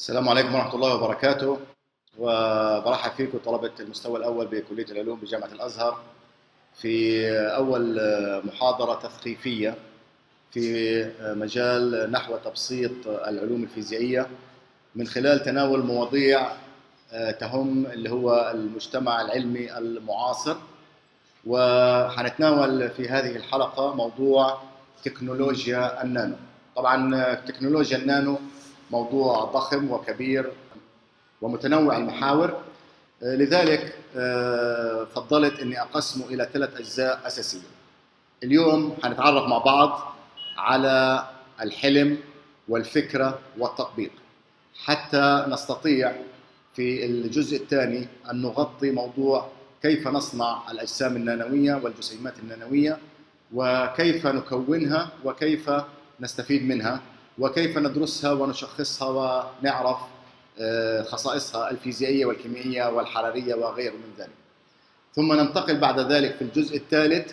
السلام عليكم ورحمة الله وبركاته، وبرحب فيكم طلبة المستوى الأول بكلية العلوم بجامعة الأزهر في أول محاضرة تثقيفية في مجال نحو تبسيط العلوم الفيزيائية من خلال تناول مواضيع تهم اللي هو المجتمع العلمي المعاصر. وحنتناول في هذه الحلقة موضوع تكنولوجيا النانو. طبعا تكنولوجيا النانو موضوع ضخم وكبير ومتنوع المحاور، لذلك فضلت أني أقسمه إلى 3 أجزاء أساسية. اليوم حنتعرف مع بعض على الحلم والفكرة والتطبيق، حتى نستطيع في الجزء الثاني أن نغطي موضوع كيف نصنع الأجسام النانوية والجسيمات النانوية، وكيف نكونها، وكيف نستفيد منها، وكيف ندرسها ونشخصها ونعرف خصائصها الفيزيائية والكيميائية والحرارية وغير من ذلك. ثم ننتقل بعد ذلك في الجزء الثالث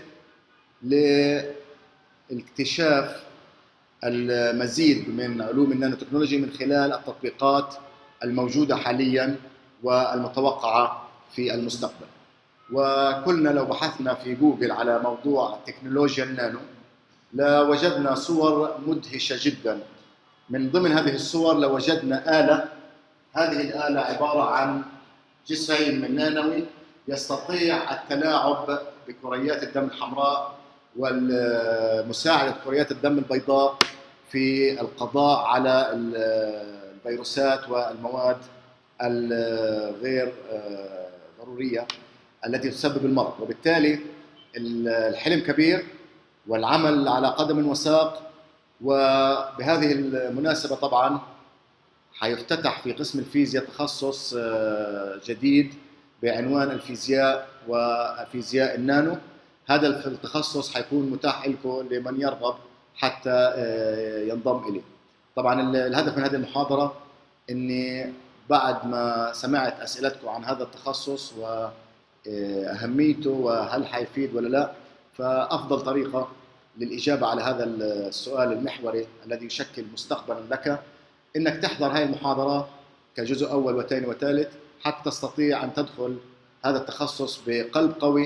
لاكتشاف المزيد من علوم النانو تكنولوجي من خلال التطبيقات الموجودة حاليا والمتوقعة في المستقبل. وكلنا لو بحثنا في جوجل على موضوع تكنولوجيا النانو لوجدنا صور مدهشة جدا. من ضمن هذه الصور لوجدنا آلة، هذه الآلة عبارة عن جسيم نانوي يستطيع التلاعب بكريات الدم الحمراء ومساعدة كريات الدم البيضاء في القضاء على الفيروسات والمواد الغير ضرورية التي تسبب المرض. وبالتالي الحلم كبير والعمل على قدم وساق. وبهذه المناسبة طبعا حيفتتح في قسم الفيزياء تخصص جديد بعنوان الفيزياء وفيزياء النانو. هذا التخصص حيكون متاح لكم لمن يرغب حتى ينضم إليه. طبعا الهدف من هذه المحاضرة أني بعد ما سمعت أسئلتكم عن هذا التخصص وأهميته وهل حيفيد ولا لا، فأفضل طريقة للإجابة على هذا السؤال المحوري الذي يشكل مستقبلا لك إنك تحضر هذه المحاضرة كجزء أول وثاني وثالث، حتى تستطيع أن تدخل هذا التخصص بقلب قوي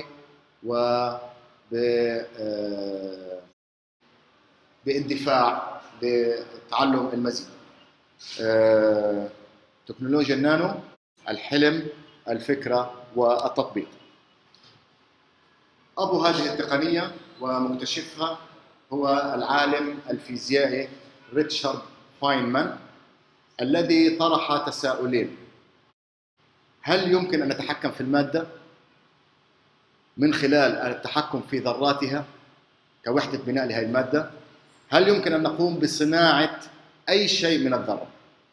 باندفاع لتعلم المزيد. تكنولوجيا النانو، الحلم، الفكرة والتطبيق. أبو هذه التقنية ومكتشفها هو العالم الفيزيائي ريتشارد فاينمان، الذي طرح تساؤلين: هل يمكن أن نتحكم في المادة من خلال التحكم في ذراتها كوحدة بناء لهذه المادة؟ هل يمكن أن نقوم بصناعة أي شيء من الذرة؟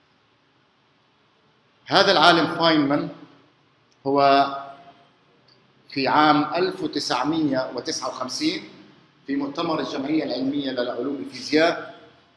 هذا العالم فاينمان هو في عام 1959 في مؤتمر الجمعية العلمية للعلوم الفيزياء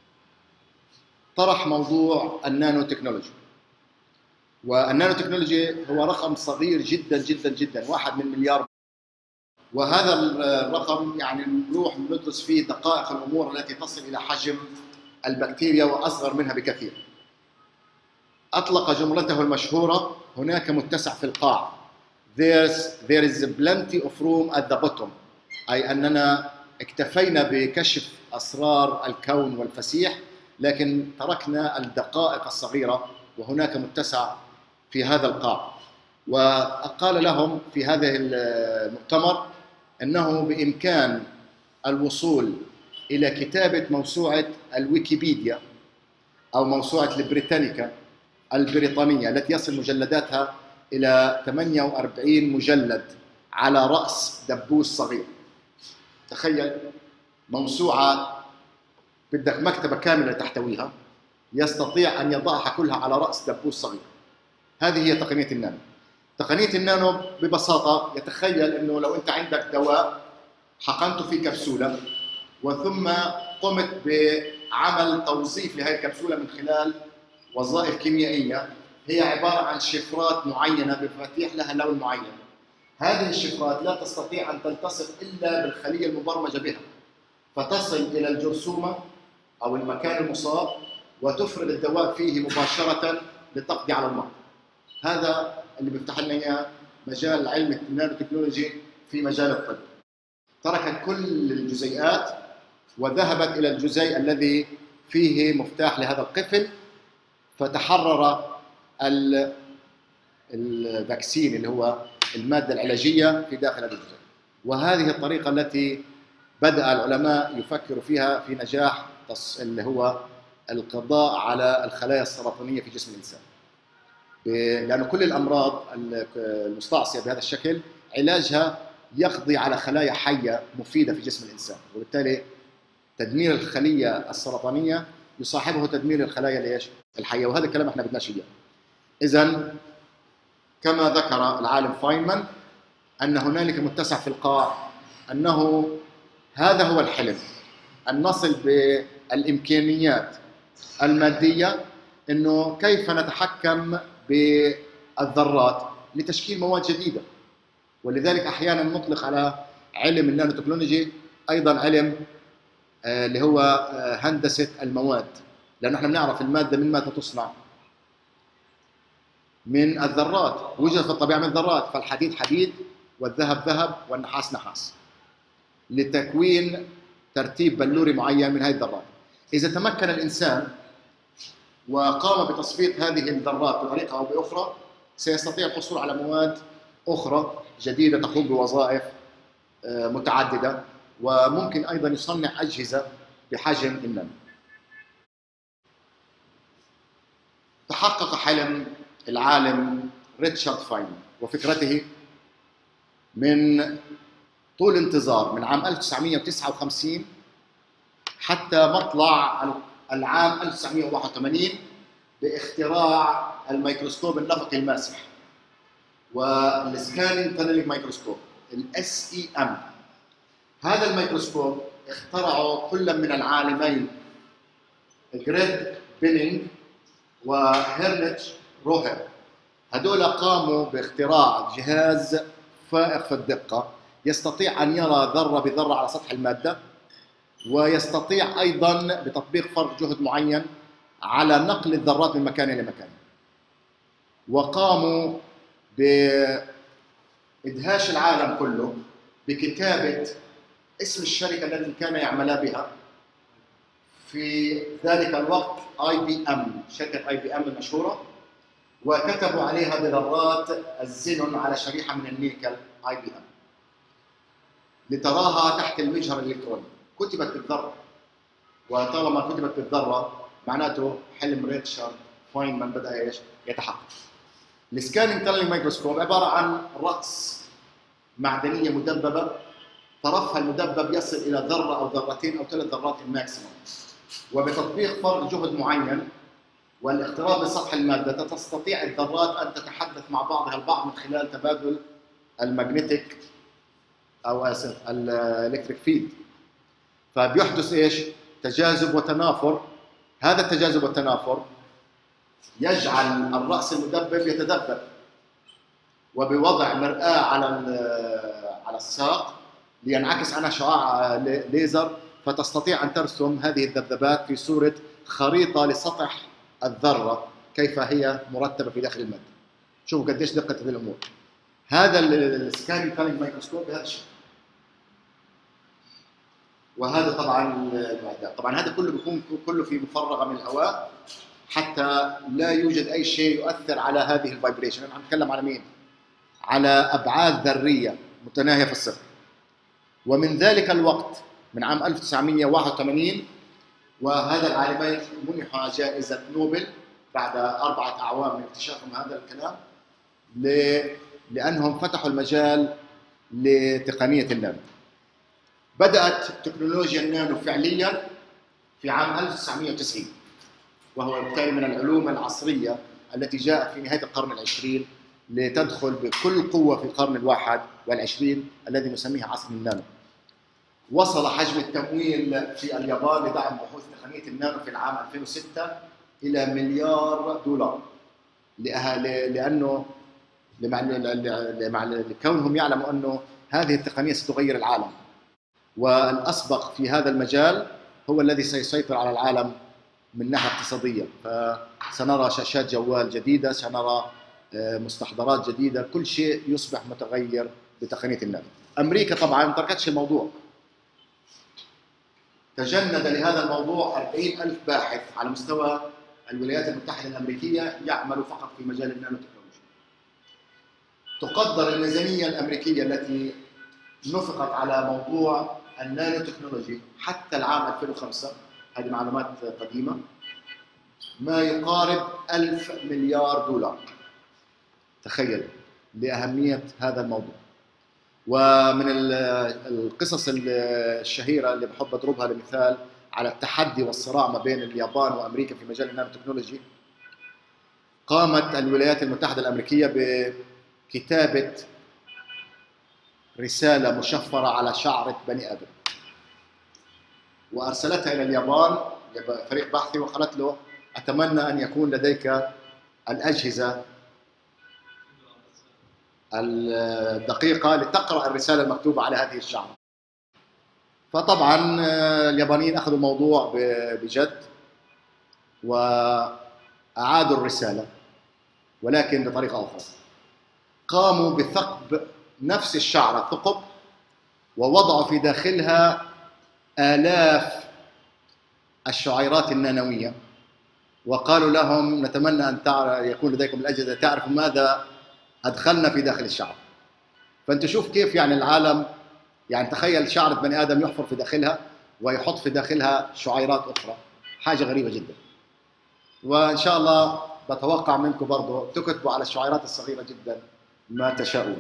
طرح موضوع النانو تكنولوجي. والنانو تكنولوجي هو رقم صغير جدا جدا جدا، 1 من مليار. وهذا الرقم يعني نروح ندرس فيه دقائق الأمور التي تصل إلى حجم البكتيريا وأصغر منها بكثير. أطلق جملته المشهورة: هناك متسع في القاع. There is plenty of room at the bottom. أي أننا اكتفينا بكشف أسرار الكون والفسيح، لكن تركنا الدقائق الصغيرة وهناك متسع في هذا القاع. وقال لهم في هذا المؤتمر أنه بإمكان الوصول إلى كتابة موسوعة الويكيبيديا أو موسوعة البريتانيكا البريطانية التي يصل مجلداتها إلى 48 مجلد على رأس دبوس صغير. تخيل موسوعة بدك مكتبة كاملة تحتويها، يستطيع أن يضعها كلها على رأس دبوس صغير. هذه هي تقنية النانو. تقنية النانو ببساطة يتخيل أنه لو أنت عندك دواء حقنته في كبسولة وثم قمت بعمل توظيف لهذه الكبسولة من خلال وظائف كيميائية، هي عبارة عن شفرات معينة بمفاتيح لها لون معين. هذه الشفرات لا تستطيع أن تلتصق إلا بالخلية المبرمجة بها، فتصل إلى الجرثومة أو المكان المصاب وتفرغ الدواء فيه مباشرة للتقضي على المرض. هذا اللي بيفتح لنا اياه مجال علم النانو تكنولوجي في مجال الطب. تركت كل الجزيئات وذهبت الى الجزيء الذي فيه مفتاح لهذا القفل، فتحرر الفاكسين اللي هو المادة العلاجية في داخل هذا الجزيء. وهذه الطريقة التي بدأ العلماء يفكروا فيها في نجاح اللي هو القضاء على الخلايا السرطانية في جسم الإنسان، لأن كل الأمراض المستعصية بهذا الشكل علاجها يقضي على خلايا حية مفيدة في جسم الإنسان، وبالتالي تدمير الخلية السرطانية يصاحبه تدمير الخلايا الحية، وهذا الكلام احنا بدناش اياه. إذن كما ذكر العالم فاينمان أن هنالك متسع في القاع، أنه هذا هو الحلم، أن نصل بالإمكانيات المادية أنه كيف نتحكم بالذرات لتشكيل مواد جديدة. ولذلك أحيانا نطلق على علم النانو تكنولوجي أيضا علم اللي هو هندسة المواد، لأنه احنا بنعرف المادة من ماذا تصنع؟ من الذرات، وجد في الطبيعة من الذرات، فالحديد حديد والذهب ذهب والنحاس نحاس، لتكوين ترتيب بلوري معين من هذه الذرات. إذا تمكن الإنسان وقام بتصفية هذه الذرات بطريقة أو بأخرى سيستطيع الحصول على مواد أخرى جديدة تقوم بوظائف متعددة، وممكن أيضا يصنع أجهزة بحجم النانو. تحقق حلم العالم ريتشارد فاينمان وفكرته من طول انتظار، من عام 1959 حتى مطلع العام 1981 باختراع الميكروسكوب النفقي الماسح والسكانينج تانلينج مايكروسكوب SEM. هذا الميكروسكوب اخترعه كل من العالمين جريد بينينج وهيرنتش روهر. هذول قاموا باختراع جهاز فائق في الدقة يستطيع أن يرى ذرة بذرة على سطح المادة، ويستطيع أيضا بتطبيق فرق جهد معين على نقل الذرات من مكان إلى مكان. وقاموا بإدهاش العالم كله بكتابة اسم الشركة التي كان يعملا بها في ذلك الوقت IBM، شركة IBM المشهورة، وكتبوا عليها بذرات الزينون على شريحة من النيكل IBM لتراها تحت المجهر الإلكتروني. كتبت بالذرة، وطالما كتبت بالذرة معناته حلم ريتشارد فاينمان بدأ يتحقق. السكانينج تانلينج مايكروسكوب عبارة عن رأس معدنية مدببة، طرفها المدبب يصل إلى ذرة أو ذرتين أو 3 ذرات الماكسيموم، وبتطبيق فرق جهد معين والاقتراب من سطح المادة تستطيع الذرات أن تتحدث مع بعضها البعض من خلال تبادل المagnetic أو الإلكتريك فيلد. فبيحدث إيش؟ تجاذب وتنافر. هذا التجاذب والتنافر يجعل الرأس المدبب يتذبذب، وبوضع مرآة على الساق لينعكس عنها شعاع ليزر، فتستطيع أن ترسم هذه الذبذبات في صورة خريطة لسطح الذرة كيف هي مرتبة في داخل المادة. شوفوا قديش دقة هذه الأمور. هذا السكانينج تانلينج مايكروسكوب بهذا الشكل. وهذا طبعا المعدات، طبعا هذا كله بيكون كله في مفرغة من الهواء حتى لا يوجد أي شيء يؤثر على هذه الفايبريشن. أنا عم نتكلم على مين؟ على أبعاد ذرية متناهية في الصفر. ومن ذلك الوقت من عام 1981 وهذا العالمين منحوا جائزة نوبل بعد 4 أعوام من اكتشافهم هذا الكلام، لأنهم فتحوا المجال لتقنية النانو. بدأت تكنولوجيا النانو فعليا في عام 1990، وهو بالتالي من العلوم العصرية التي جاءت في نهاية القرن العشرين لتدخل بكل قوة في القرن 21 الذي نسميه عصر النانو. وصل حجم التمويل في اليابان لدعم بحوث تقنية النانو في العام 2006 إلى $1 مليار، لأنه لكونهم يعلموا أنه هذه التقنية ستغير العالم، والأسبق في هذا المجال هو الذي سيسيطر على العالم من ناحيه اقتصاديه، فسنرى شاشات جوال جديده، سنرى مستحضرات جديده، كل شيء يصبح متغير بتقنيه النانو. امريكا طبعا ما تركتش الموضوع، تجند لهذا الموضوع 40,000 باحث على مستوى الولايات المتحده الامريكيه يعملوا فقط في مجال النانو تكنولوجيا. تقدر الميزانيه الامريكيه التي نفقت على موضوع النانو تكنولوجي حتى العام 2005، هذه معلومات قديمه، ما يقارب 1000 مليار دولار. تخيل لأهمية هذا الموضوع. ومن القصص الشهيرة اللي بحب أضربها لمثال على التحدي والصراع ما بين اليابان وأمريكا في مجال النانو تكنولوجي، قامت الولايات المتحدة الأمريكية بكتابة رسالة مشفرة على شعرة بني آدم، وأرسلتها إلى اليابان فريق بحثي وقالت له: أتمنى أن يكون لديك الأجهزة الدقيقة لتقرأ الرسالة المكتوبة على هذه الشعرة. فطبعا اليابانيين أخذوا الموضوع بجد وأعادوا الرسالة، ولكن بطريقة أخرى. قاموا بثقب نفس الشعرة ثقب، ووضعوا في داخلها آلاف الشعيرات النانوية، وقالوا لهم: نتمنى أن يكون لديكم الأجهزة تعرفوا ماذا أدخلنا في داخل الشعر. فأنت شوف كيف يعني العالم، يعني تخيل شعرة بني آدم يحفر في داخلها ويحط في داخلها شعيرات أخرى، حاجة غريبة جدا. وإن شاء الله بتوقع منكم برضو تكتبوا على الشعيرات الصغيرة جدا ما تشاءون.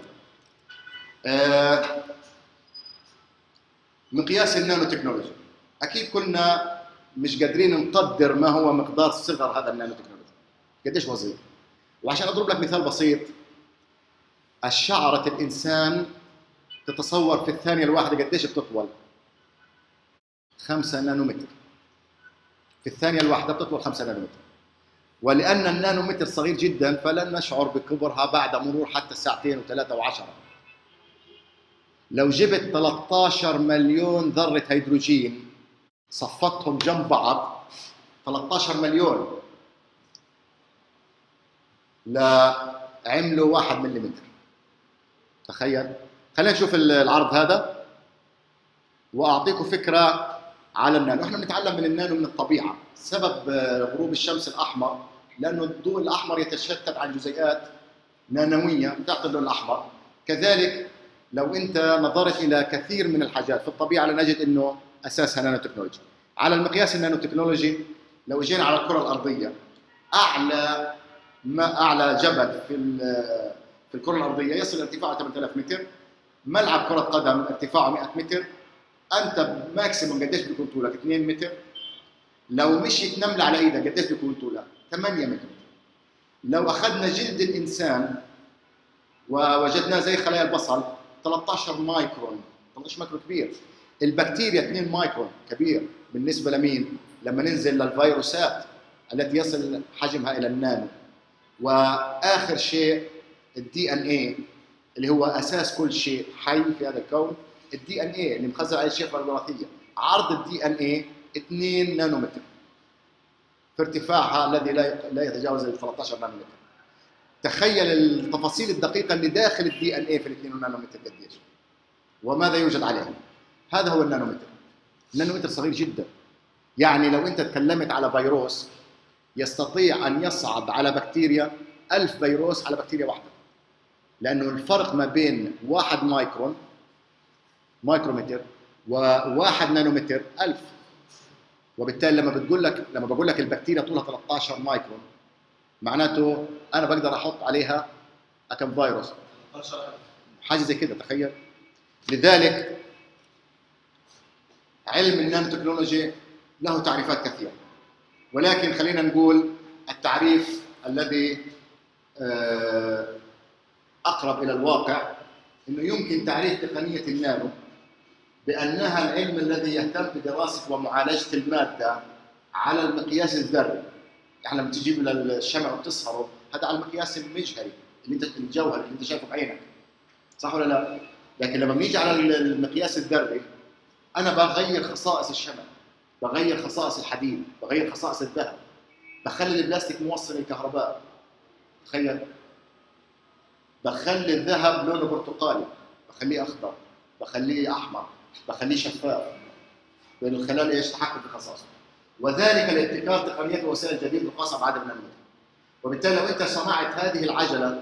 مقياس النانو تكنولوجي، أكيد كنا مش قادرين نقدر ما هو مقدار صغر هذا النانو تكنولوجي، قديش بسيط. وعشان أضرب لك مثال بسيط، الشعرة الإنسان تتصور في الثانية الواحدة قديش بتطول؟ 5 نانومتر. في الثانية الواحدة بتطول 5 نانومتر. ولأن النانومتر صغير جدا فلن نشعر بكبرها بعد مرور حتى ساعتين و3 و10. لو جبت 13 مليون ذرة هيدروجين صفتهم جنب بعض، 13 مليون، لعملوا 1 ملم. تخيل. خلينا نشوف العرض هذا واعطيكم فكره على النانو. احنا بنتعلم من النانو من الطبيعه. سبب غروب الشمس الاحمر لانه الضوء الاحمر يتشتت عن جزيئات نانويه تعطي اللون الاحمر. كذلك لو انت نظرت الى كثير من الحاجات في الطبيعه لنجد انه اساسها نانو تكنولوجي. على المقياس النانو تكنولوجي، لو اجينا على الكره الارضيه، اعلى جبل في الكره الارضيه يصل ارتفاعه 8000 متر. ملعب كره قدم ارتفاعه 100 متر. انت ماكسيموم قديش بيكون طولك؟ 2 متر. لو مشيت نمله على ايدك قديش بيكون طولها؟ 8 متر. لو اخذنا جلد الانسان ووجدناه زي خلايا البصل 13 مايكرون، 13 مايكرون كبير. البكتيريا 2 مايكرون كبير. بالنسبه لمين؟ لما ننزل للفيروسات التي يصل حجمها الى النانو. واخر شيء الدي ان اي اللي هو اساس كل شيء حي في هذا الكون. الدي ان اي اللي مخزن عليه الشفره الوراثيه، عرض الدي ان اي 2 نانومتر في ارتفاعها الذي لا يتجاوز ال 13 نانومتر. تخيل التفاصيل الدقيقه اللي داخل الدي ان اي في ال 2 نانومتر قديش، وماذا يوجد عليه. هذا هو النانومتر. النانومتر صغير جدا. يعني لو انت تكلمت على فيروس يستطيع ان يصعد على بكتيريا 1000 فيروس على بكتيريا واحده، لانه الفرق ما بين 1 مايكرومتر و1 نانومتر 1000. وبالتالي لما بقول لك البكتيريا طولها 13 مايكرون، معناته انا بقدر احط عليها كم فيروس؟ 13,000 حاجه زي كده. تخيل. لذلك علم النانو تكنولوجي له تعريفات كثيره، ولكن خلينا نقول التعريف الذي أقرب إلى الواقع أنه يمكن تعريف تقنية النانو بأنها العلم الذي يهتم بدراسة ومعالجة المادة على المقياس الذري. يعني لما تجيب للشمع وتصهره، هذا على المقياس المجهري الجوهري اللي أنت شايفه بعينك، صح ولا لا؟ لكن لما بنيجي على المقياس الذري، أنا بغير خصائص الشمع، بغير خصائص الحديد، بغير خصائص الذهب، بخلي البلاستيك موصل للكهرباء. تخيل، بخلي الذهب لونه برتقالي، بخليه اخضر، بخليه احمر، بخليه شفاف، من خلال ايش؟ تحكم في خصائصه. وذلك لابتكار تقنيات ووسائل جديده خاصه بعدد من المتر. وبالتالي لو انت صنعت هذه العجله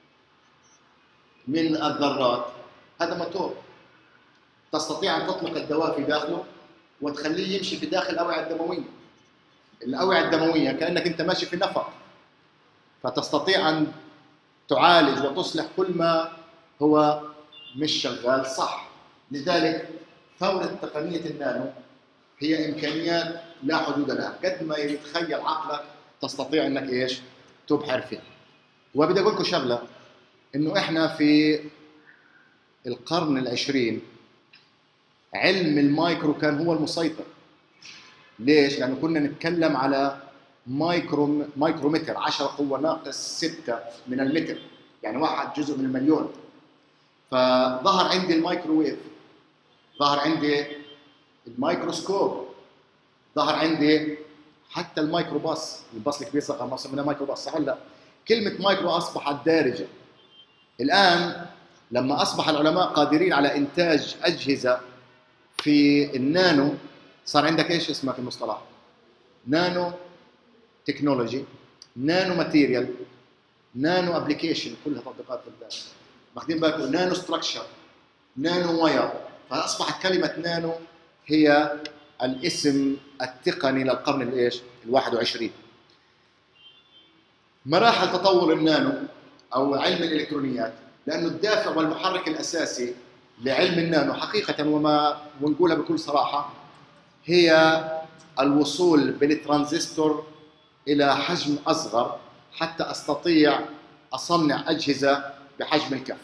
من الذرات، هذا موتور تستطيع ان تطلق الدواء في داخله وتخليه يمشي في داخل الاوعيه الدمويه. الاوعيه الدمويه كانك انت ماشي في نفق، فتستطيع ان تعالج وتصلح كل ما هو مش شغال صح. لذلك ثوره تقنيه النانو هي امكانيات لا حدود لها، قد ما يتخيل عقلك تستطيع انك ايش؟ تبحر فيها. وبدي اقول لكم شغله، انه احنا في القرن العشرين علم المايكرو كان هو المسيطر. ليش؟ لانه كنا نتكلم على مايكرومتر، 10 قوه ناقص 6 من المتر، يعني 1 جزء من المليون. فظهر عندي المايكروويف، ظهر عندي الميكروسكوب، ظهر عندي حتى الميكروباص، الباص الكبير صار ما سميناه مايكروباص، صح ولا لا؟ كلمه مايكرو اصبحت دارجه. الان لما اصبح العلماء قادرين على انتاج اجهزه في النانو، صار عندك ايش اسمه في المصطلح؟ نانو تكنولوجي، نانو ماتيريال، نانو ابلكيشن، كلها تطبيقات في الذات. واخدين بالكم؟ نانو ستراكشر، نانو واير. فاصبحت كلمه نانو هي الاسم التقني للقرن الايش؟ ال21. مراحل تطور النانو او علم الالكترونيات، لانه الدافع والمحرك الاساسي لعلم النانو حقيقه ونقولها بكل صراحه هي الوصول بالترانزستور الى حجم اصغر حتى استطيع اصنع اجهزه بحجم الكف.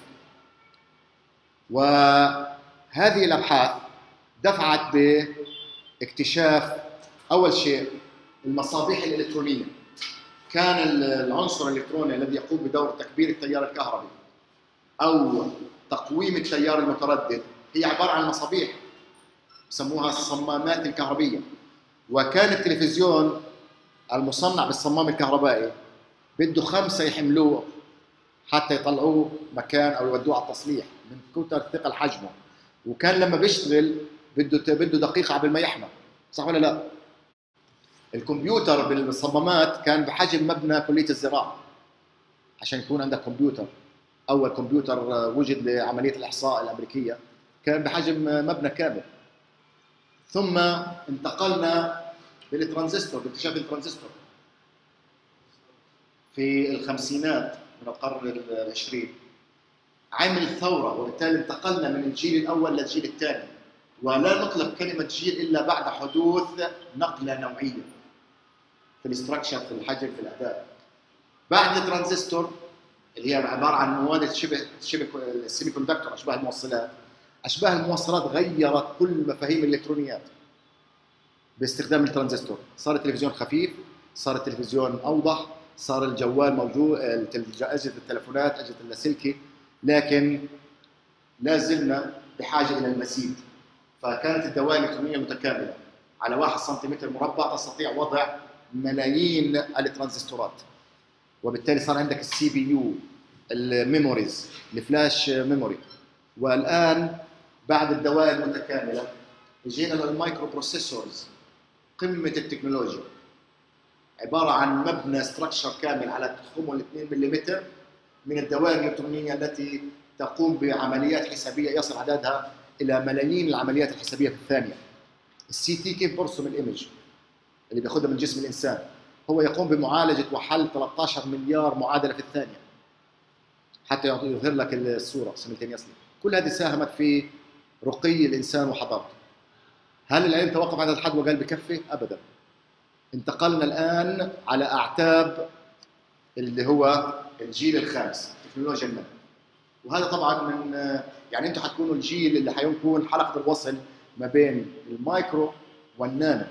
وهذه الابحاث دفعت باكتشاف اول شيء المصابيح الالكترونيه. كان العنصر الالكتروني الذي يقوم بدور تكبير التيار الكهربي او تقويم التيار المتردد هي عباره عن مصابيح يسموها الصمامات الكهربيه. وكان التلفزيون المصنع بالصمام الكهربائي بده 5 يحملوه حتى يطلعوه مكان او يودوه على التصليح من كثر ثقل حجمه. وكان لما بيشتغل بده دقيقه قبل ما يحمل، صح ولا لا؟ الكمبيوتر بالصمامات كان بحجم مبنى كليه الزراعه. عشان يكون عندك كمبيوتر، اول كمبيوتر وجد لعمليه الاحصاء الامريكيه كان بحجم مبنى كامل. ثم انتقلنا بالترانزستور، باكتشاف الترانزستور في الخمسينات من القرن العشرين، عمل ثوره. وبالتالي انتقلنا من الجيل الاول للجيل الثاني، ولا نطلق كلمه جيل الا بعد حدوث نقله نوعيه في الاستراكشر، في الحجم، في الاداء. بعد الترانزستور اللي هي عباره عن مواد شبه السيمي كوندكتور، اشباه الموصلات. اشباه الموصلات غيرت كل مفاهيم الالكترونيات باستخدام الترانزستور. صار التلفزيون خفيف، صار التلفزيون اوضح، صار الجوال موجود، اجهزه التلفونات، اجهزه اللاسلكي، لكن لا زلنا بحاجه الى المزيد. فكانت الدوائر الالكترونيه متكامله على 1 سنتيمتر مربع تستطيع وضع ملايين الترانزستورات. وبالتالي صار عندك السي بي يو، الميموريز، الفلاش ميموري. والان بعد الدوائر المتكامله جينا للمايكرو بروسيسورز، قمه التكنولوجيا، عباره عن مبنى ستراكشر كامل على تخومه 2 ملم من الدوائر الالكترونيه التي تقوم بعمليات حسابيه يصل عددها الى ملايين العمليات الحسابيه في الثانيه. السي تي كيف برسم الايمج اللي بياخذها من جسم الانسان؟ هو يقوم بمعالجه وحل 13 مليار معادله في الثانيه حتى يظهر لك الصوره سيمultaneously. كل هذه ساهمت في رقي الانسان وحضارته. هل العلم توقف عند الحد وقال بكفي؟ ابدا. انتقلنا الان على اعتاب اللي هو الجيل الخامس، تكنولوجيا النانو. وهذا طبعا من يعني انتم حتكونوا الجيل اللي حيكون حلقه الوصل ما بين المايكرو والنانو.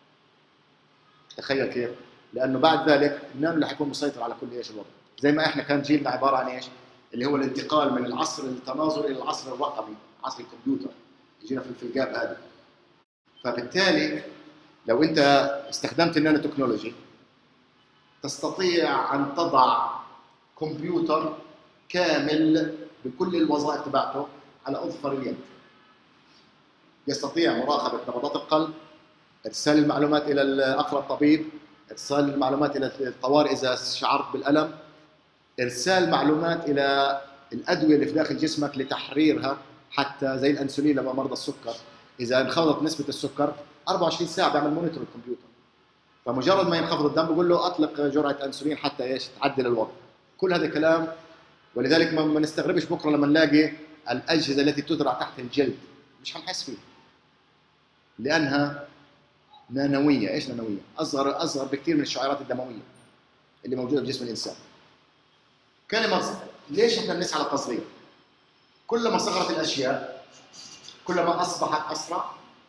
تخيل كيف؟ لانه بعد ذلك النانو اللي حيكون مسيطر على كل ايش الوضع. زي ما احنا كان جيلنا عباره عن ايش؟ اللي هو الانتقال من العصر التناظري الى العصر الرقمي، عصر الكمبيوتر. جينا في الجاب هذا. فبالتالي لو انت استخدمت النانو تكنولوجي تستطيع ان تضع كمبيوتر كامل بكل الوظائف تبعته على اظفر اليد. يستطيع مراقبه نبضات القلب، ارسال المعلومات الى اقرب طبيب، ارسال المعلومات الى الطوارئ اذا شعرت بالالم، ارسال معلومات الى الادويه اللي في داخل جسمك لتحريرها، حتى زي الانسولين لما مرضى السكر اذا انخفضت نسبه السكر 24 ساعه بيعمل مونيتور الكمبيوتر. فمجرد ما ينخفض الدم بقول له اطلق جرعه انسولين حتى ايش تعدل الوضع. كل هذا كلام، ولذلك ما نستغربش بكره لما نلاقي الاجهزه التي تزرع تحت الجلد مش حنحس فيها لانها نانويه. ايش نانويه؟ اصغر بكثير من الشعيرات الدمويه اللي موجوده في جسم الانسان. كلمه ليش احنا بنسعى للتصغير؟ كلما صغرت الاشياء كلما اصبحت اسرع،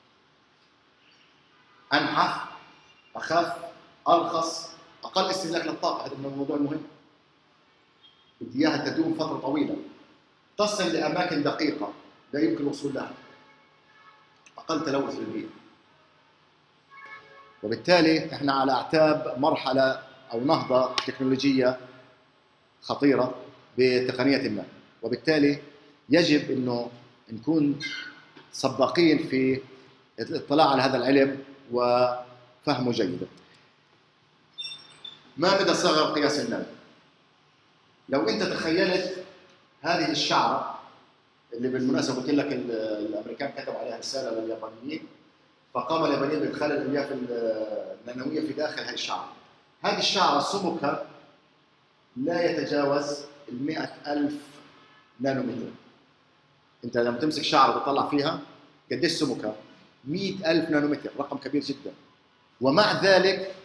انحف، اخف، ارخص، اقل استهلاك للطاقه. هذا من الموضوع المهم. بدي اياها تدوم فتره طويله، تصل لاماكن دقيقه لا يمكن الوصول لها، اقل تلوث للبيئه. وبالتالي احنا على اعتاب مرحله او نهضه تكنولوجيه خطيره بتقنيه ما، وبالتالي يجب انه نكون سباقين في الاطلاع على هذا العلم وفهمه جيدا. ما مدى صغر قياس النانو؟ لو انت تخيلت هذه الشعره اللي بالمناسبه قلت لك الامريكان كتبوا عليها رساله لليابانيين، فقام اليابانيين بادخال الالياف النانويه في داخل هذه الشعره. هذه الشعره سمكها لا يتجاوز 100,000 نانومتر. انت لما تمسك شعره وتطلع فيها قديش سمكها؟ 100,000 نانومتر، رقم كبير جدا. ومع ذلك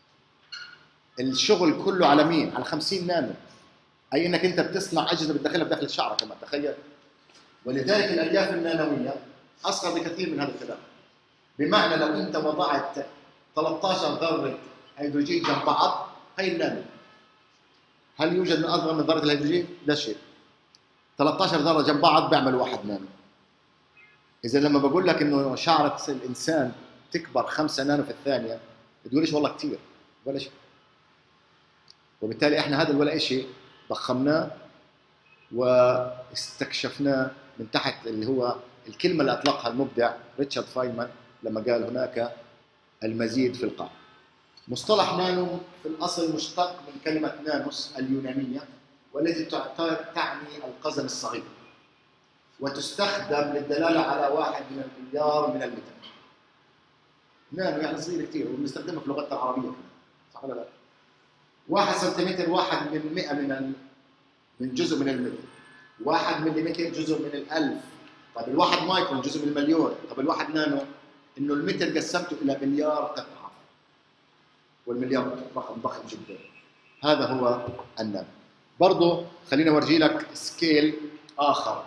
الشغل كله على مين؟ على 50 نانو، اي انك انت بتصنع اجهزه بتدخلها بداخل الشعره كمان، تخيل. ولذلك الالياف النانويه اصغر بكثير من هذا الكلام. بمعنى لو انت وضعت 13 ذره هيدروجين جنب بعض، هي النانو. هل يوجد اصغر من ذره الهيدروجين؟ لا شيء. 13 ذره جنب بعض بيعملوا 1 نانو. اذا لما بقول لك انه شعره الانسان تكبر 5 نانو في الثانيه، تقوليش والله كثير ولا شيء. وبالتالي احنا هذا ولا شيء ضخمناه واستكشفناه من تحت، اللي هو الكلمه اللي اطلقها المبدع ريتشارد فاينمان لما قال هناك المزيد في القاع. مصطلح نانو في الاصل مشتق من كلمه نانوس اليونانيه، والتي تعني القزم الصغير، وتستخدم للدلاله على 1 من المليار من المتر. نانو يعني صغير كثير، وبنستخدمه في لغتنا العربيه كمان، صح ولا لا؟ 1 سنتيمتر 1 من 100 من جزء من المتر، 1 مليمتر جزء من الألف. طيب الواحد مايكرون جزء من المليون. طيب الواحد نانو انه المتر قسمته الى مليار قطعه، والمليار رقم ضخم جدا. هذا هو النانو. برضه خليني اورجي لك سكيل اخر.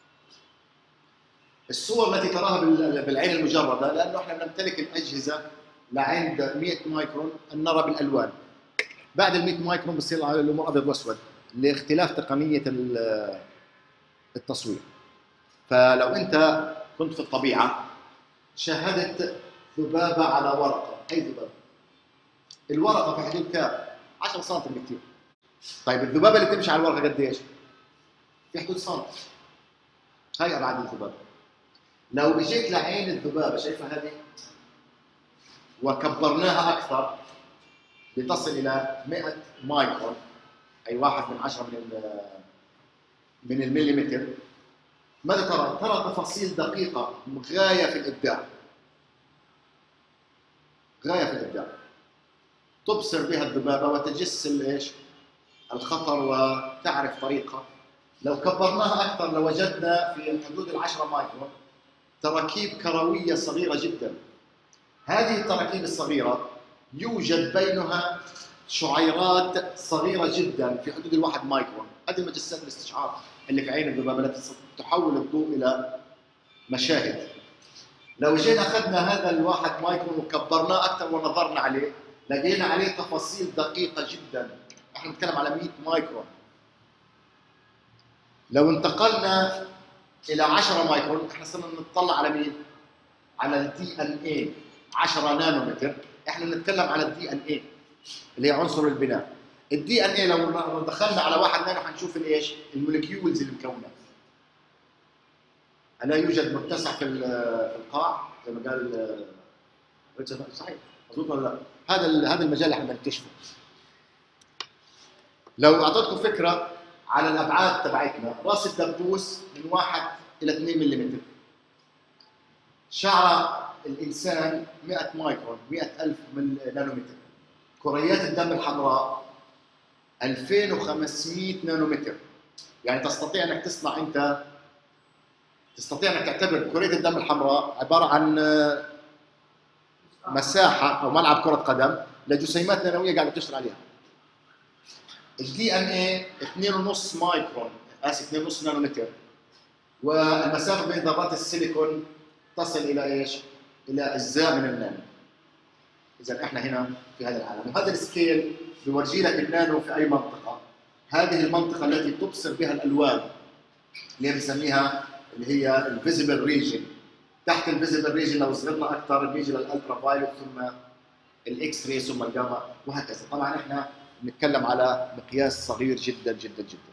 الصور التي تراها بالعين المجرده، لانه احنا بنمتلك الاجهزه لعند 100 مايكرون ان نرى بالالوان. بعد ال 100 مايكرون بصير الامور ابيض واسود لاختلاف تقنيه التصوير. فلو انت كنت في الطبيعه شاهدت ذبابه على ورقه، اي ذبابه؟ الورقه في حدود كام؟ 10 سم بكثير. طيب الذبابه اللي تمشي على الورقه قد ايش؟ في حدود سم. هاي ابعاد الذبابه. لو اجيت لعين الذبابه، شايفها هذه؟ وكبرناها اكثر لتصل الى 100 مايكرون، اي 1 من 10 من المليمتر. ماذا ترى؟ ترى تفاصيل دقيقه غايه في الابداع. غايه في الابداع. تبصر بها الذبابه وتجس ايش؟ الخطر وتعرف طريقها. لو كبرناها اكثر لوجدنا في حدود 10 مايكرون تراكيب كرويه صغيره جدا. هذه التراكيب الصغيره يوجد بينها شعيرات صغيره جدا في حدود 1 مايكرون. هذه المجسات الاستشعار اللي في عين الذبابه التي تحول الضوء الى مشاهد. لو جينا اخذنا هذا 1 مايكرون وكبرناه اكثر ونظرنا عليه، لقينا عليه تفاصيل دقيقه جدا. احنا نتكلم على 100 مايكرون. لو انتقلنا الى 10 مايكرون، احنا صرنا نطلع على مين؟ على الدي ان اي. 10 نانومتر، احنا بنتكلم على الدي ان اي اللي هي عنصر البناء. الدي ان اي لو دخلنا على 1 نانو حنشوف الايش؟ الموليكيولز اللي مكونها. الا يوجد متسع في القاع زي ما قال صحيح مضبوط ولا لا؟ هذا المجال اللي احنا بنكتشفه. لو اعطيتكم فكره على الابعاد تبعتنا، راس الدبوس من 1 الى 2 ملم، شعر الانسان 100 مايكرون، 100,000 نانومتر، كريات الدم الحمراء 2500 نانومتر. يعني تستطيع انك تعتبر كرية الدم الحمراء عبارة عن مساحة أو ملعب كرة قدم لجسيمات نانوية قاعدة تشتغل عليها. الدي ان اي 2.5 مايكرون، 2.5 نانومتر، والمسافة بين ذرات السيليكون تصل إلى ايش؟ إلى أجزاء من النانو. إذا احنا هنا في هذا العالم، وهذا السكيل بيورجي لك النانو في أي منطقة. هذه المنطقة التي تبصر بها الألوان اللي بنسميها اللي هي الفيزيبل ريجن. تحت الفيزيبل ريجن لو صغرنا اكثر بيجي للالترا فايولت ثم الاكس راي ثم الجاما وهكذا. طبعا احنا بنتكلم على مقياس صغير جدا جدا جدا.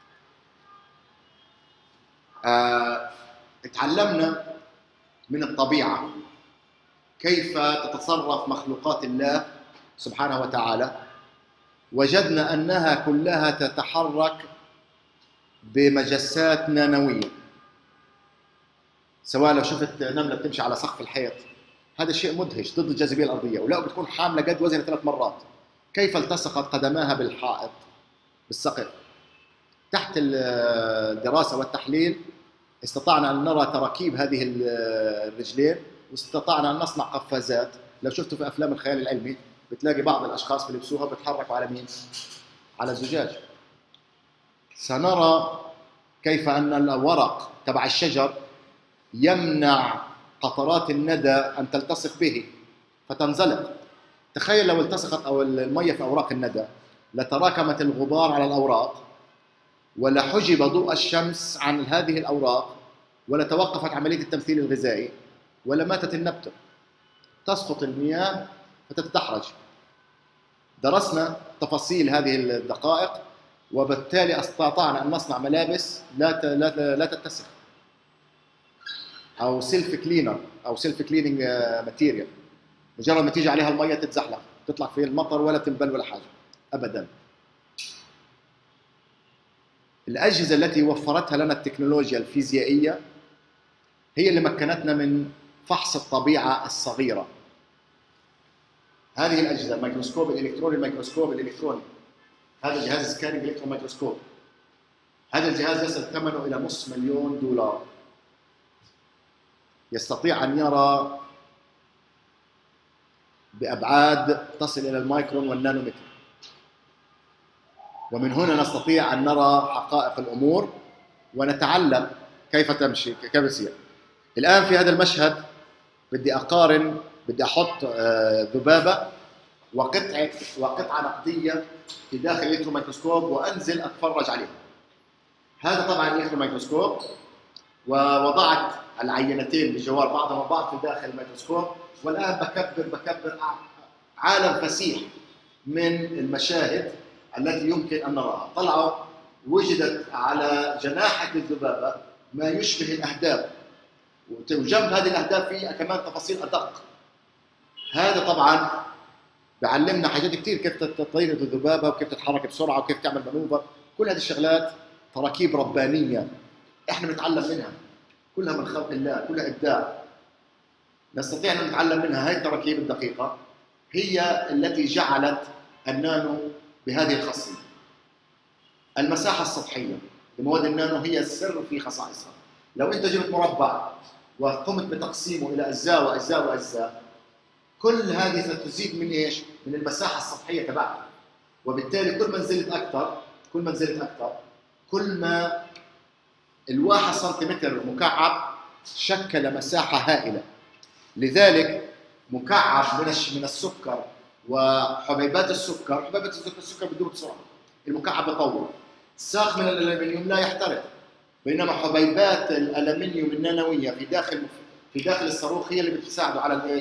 اتعلمنا من الطبيعه كيف تتصرف مخلوقات الله سبحانه وتعالى، وجدنا انها كلها تتحرك بمجسات نانويه. سواء لو شفت نمله بتمشي على سقف الحيط، هذا شيء مدهش ضد الجاذبيه الارضيه، ولو بتكون حامله قد وزنها 3 مرات. كيف التصقت قدماها بالحائط بالسقف؟ تحت الدراسه والتحليل استطعنا ان نرى تراكيب هذه الرجلين، واستطعنا ان نصنع قفازات. لو شفتوا في افلام الخيال العلمي بتلاقي بعض الاشخاص بيلبسوها بيتحركوا على مين؟ على الزجاج. سنرى كيف ان الورق تبع الشجر يمنع قطرات الندى ان تلتصق به فتنزلق. تخيل لو التصقت او الميه في اوراق الندى لتراكمت الغبار على الاوراق، ولحجب ضوء الشمس عن هذه الاوراق، ولتوقفت عمليه التمثيل الغذائي، ولماتت النبته. تسقط المياه فتتدحرج. درسنا تفاصيل هذه الدقائق، وبالتالي استطعنا ان نصنع ملابس لا تتسخ، او سيلف كلينر او سيلف كليننج ماتيريال. مجرد ما تيجي عليها الميه تتزحلق، تطلع في المطر ولا تنبل ولا حاجه ابدا. الاجهزه التي وفرتها لنا التكنولوجيا الفيزيائيه هي اللي مكنتنا من فحص الطبيعه الصغيره. هذه الاجهزه، الميكروسكوب الالكتروني، الميكروسكوب الالكتروني، هذا جهاز سكاننج الكترون ميكروسكوب. هذا الجهاز يصل ثمنه الى $500,000. يستطيع ان يرى بابعاد تصل الى المايكرون والنانومتر، ومن هنا نستطيع ان نرى حقائق الامور ونتعلم كيف تمشي، كيف يصير. الان في هذا المشهد بدي اقارن، بدي احط ذبابه وقطعه نقديه في داخل الالكترون ميكروسكوب وانزل اتفرج عليها. هذا طبعا الالكترون ميكروسكوب، ووضعت العينتين بجوار بعضها من بعض في داخل الميكروسكوب، والان بكبر عالم فسيح من المشاهد التي يمكن ان نراها. طلعوا وجدت على جناحة الذبابه ما يشبه الاهداب، وجنب هذه الاهداب في كمان تفاصيل ادق. هذا طبعا بيعلمنا حاجات كثير، كيف تطير الذبابه وكيف تتحرك بسرعه وكيف تعمل مانوفر. كل هذه الشغلات تراكيب ربانيه احنا بنتعلم منها، كلها من خلق الله، كلها ابداع. نستطيع ان نتعلم منها. هذه التراكيب الدقيقه هي التي جعلت النانو بهذه الخاصيه. المساحه السطحيه لمواد النانو هي السر في خصائصها. لو انت جبت مربع وقمت بتقسيمه الى اجزاء واجزاء واجزاء، كل هذه ستزيد من ايش؟ من المساحه السطحيه تبعها. وبالتالي كل ما نزلت اكثر كل ما الواحد سنتيمتر مكعب شكل مساحه هائله. لذلك مكعب من السكر وحبيبات السكر، السكر بتدوب بسرعه، المكعب يطول. ساق من الالمنيوم لا يحترق، بينما حبيبات الالمنيوم النانويه في داخل الصاروخ هي اللي بتساعده على الايش؟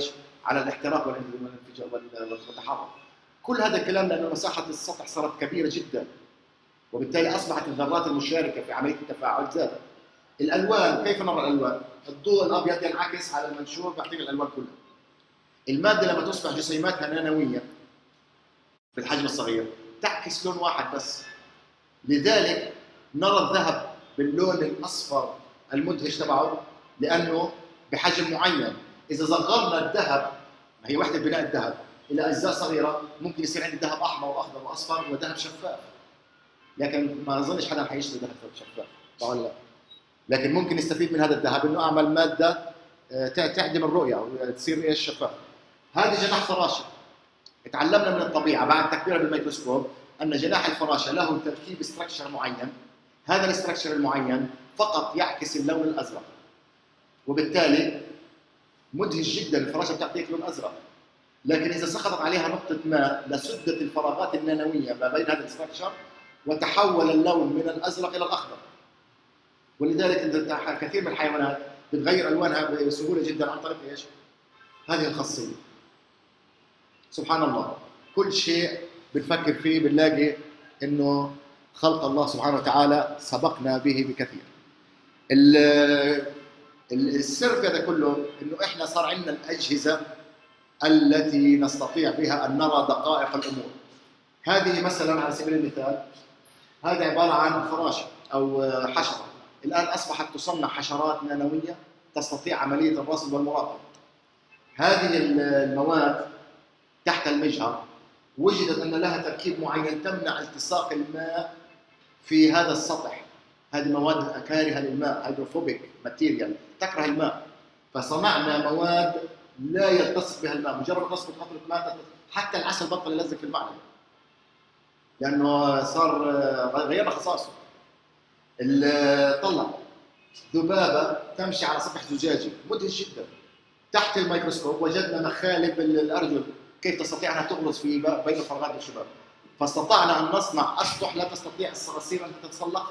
على الاحتراق والانفجار والتحرك. كل هذا الكلام لأن مساحة السطح صارت كبيرة جدا، وبالتالي أصبحت الذرات المشاركة في عملية التفاعل زادت. الألوان، كيف نرى الألوان؟ الضوء الأبيض ينعكس على المنشور بيعطينا الألوان كلها. المادة لما تصبح جسيماتها نانوية بالحجم الصغير تعكس لون واحد بس، لذلك نرى الذهب باللون الأصفر المدهش تبعه لأنه بحجم معين. إذا صغرنا الذهب، ما هي وحدة بناء الذهب، إلى أجزاء صغيرة ممكن يصير عندي ذهب أحمر وأخضر وأصفر وذهب شفاف، لكن ما أظنش حدا حيشتري ذهب شفاف طبعا لا. لكن ممكن نستفيد من هذا الذهب إنه أعمل مادة تعدم الرؤية وتصير إيش شفافة. هذه جناح فراشة. تعلمنا من الطبيعة بعد تكبيرها بالميكروسكوب أن جناح الفراشة له تركيب استراكشر معين، هذا الاستراكشر المعين فقط يعكس اللون الأزرق، وبالتالي مدهش جدا. الفراشة بتعطيك لون أزرق، لكن إذا سقطت عليها نقطة ماء لسدت الفراغات النانوية ما بين هذا الاستراكشر وتحول اللون من الأزرق إلى الأخضر. ولذلك كثير من الحيوانات بتغير ألوانها بسهولة جدا عن طريق إيش؟ هذه الخاصية. سبحان الله، كل شيء بنفكر فيه بنلاقي إنه خلق الله سبحانه وتعالى سبقنا به بكثير. السر في هذا كله إنه إحنا صار عندنا الأجهزة التي نستطيع بها أن نرى دقائق الأمور. هذه مثلا على سبيل المثال، هذا عبارة عن فراشة أو حشرة، الآن أصبحت تصنع حشرات نانوية تستطيع عملية الرصد والمراقبة. هذه المواد تحت المجهر وجدت أن لها تركيب معين تمنع التصاق الماء في هذا السطح. هذه مواد كارهة للماء، هيدروفوبيك ماتيريال، تكره الماء، فصنعنا مواد لا يلتصق بها الماء. مجرد تسقط قطرة ماء حتى العسل بطل يلزق في المعدن لأنه صار غيرنا خصائصه. طلع ذبابة تمشي على سطح زجاجي مدهش جدا، تحت الميكروسكوب وجدنا مخالب الأرجل كيف تستطيع أنها تغرز في بين فراغات الشباب، فاستطعنا أن نصنع أسطح لا تستطيع الصراصير أن تتسلقها.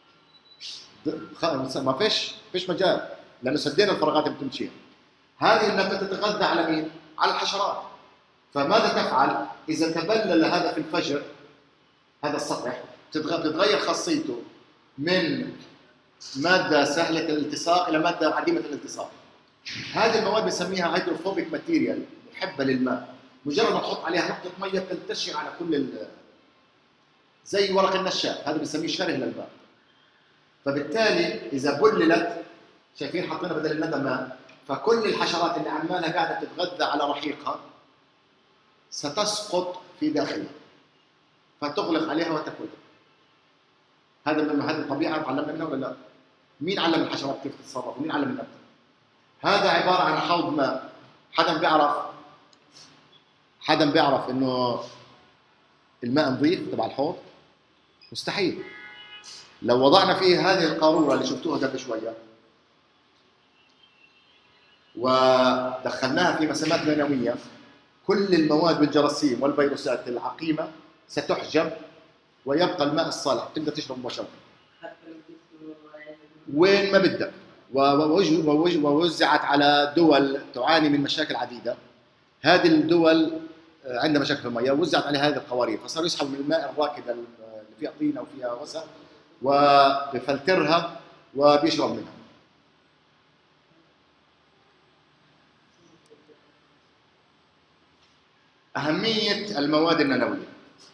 ما فيش مجال لأنه سدينا الفراغات اللي بتمشيها. هذه النبتة تتغذى على مين؟ على الحشرات. فماذا تفعل؟ إذا تبلل هذا في الفجر هذا السطح تتغير خاصيته من مادة سهلة الالتصاق إلى مادة عديمة الالتصاق. هذه المواد بنسميها هيدروفوبيك ماتيريال، محبة للماء. مجرد ما تحط عليها نقطة مية بتنتشر على كل زي ورق النشاف، هذا بنسميه شره للماء. فبالتالي إذا بللت، شايفين حطينا بدل الندى ماء، فكل الحشرات اللي عمالها قاعدة تتغذى على رحيقها ستسقط في داخلها فتغلق عليها وتاكلها. هذا الطبيعة تعلمنا منها ولا لا؟ مين علم الحشرات كيف تتصرف؟ ومين علم النبتة؟ هذا عبارة عن حوض ماء. حدا بيعرف إنه الماء نظيف تبع الحوض؟ مستحيل. لو وضعنا فيه هذه القارورة اللي شفتوها قبل شوية ودخلناها في مسامات نانوية، كل المواد والجراثيم والفيروسات العقيمة ستحجب ويبقى الماء الصالح تقدر تشرب مباشرة وين ما بدك. ووزعت على دول تعاني من مشاكل عديدة. هذه الدول عندها مشاكل في المياه ووزعت عليها هذه القوارير، فصاروا يسحبوا من الماء الراكدة اللي فيها طينة وفيها وسخ وبفلترها وبيشرب منها. أهمية المواد النانوية.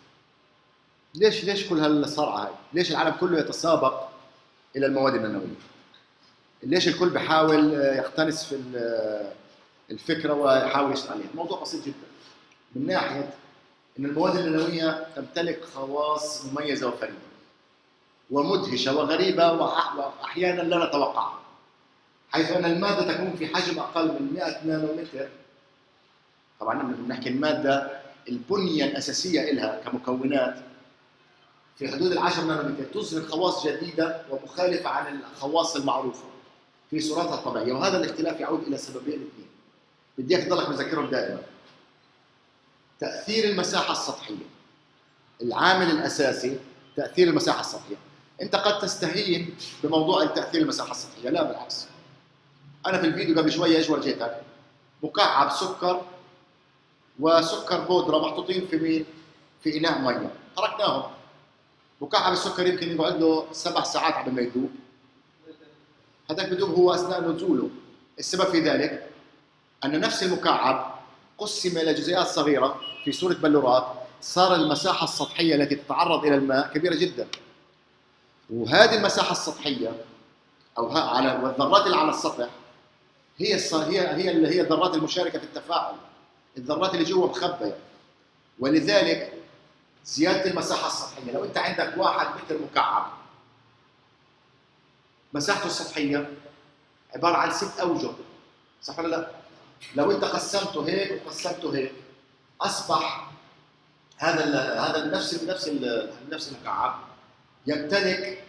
ليش كل هالصرعة هاي؟ ليش العالم كله يتسابق إلى المواد النانوية؟ ليش الكل بحاول يقتنص في الفكرة ويحاول يشتغل عليها؟ الموضوع بسيط جدا، من ناحية أن المواد النانوية تمتلك خواص مميزة وفريدة ومدهشة وغريبة وأحيانا لا نتوقعها، حيث أن المادة تكون في حجم أقل من 100 نانومتر. طبعا بنحكي المادة البنية الأساسية لها كمكونات في حدود 10 نانومتر تظهر خواص جديدة ومخالفة عن الخواص المعروفة في صورتها الطبيعية، وهذا الاختلاف يعود إلى سببين اثنين بدي إياك تضلك مذكرهم دائما. تأثير المساحة السطحية، العامل الأساسي تأثير المساحة السطحية. أنت قد تستهين بموضوع تأثير المساحة السطحية، لا بالعكس. أنا في الفيديو قبل شوية إيش ورجيتك؟ مكعب سكر وسكر بودره محطوطين في مين؟ في اناء ميه، تركناهم. مكعب السكر يمكن يقعد له 7 ساعات قبل ما يذوب، هذاك بذوب هو اثناء نزوله. السبب في ذلك ان نفس المكعب قسم الى جزيئات صغيره في صوره بلورات، صار المساحه السطحيه التي تتعرض الى الماء كبيره جدا. وهذه المساحه السطحيه او على والذرات اللي على السطح هي اللي هي الذرات المشاركه في التفاعل، الذرات اللي جوا مخبيه. ولذلك زياده المساحه السطحيه، لو انت عندك 1 متر مكعب مساحته السطحيه عباره عن 6 اوجه، صح ولا لا؟ لو انت قسمته هيك وقسمته هيك اصبح هذا نفس المكعب يمتلك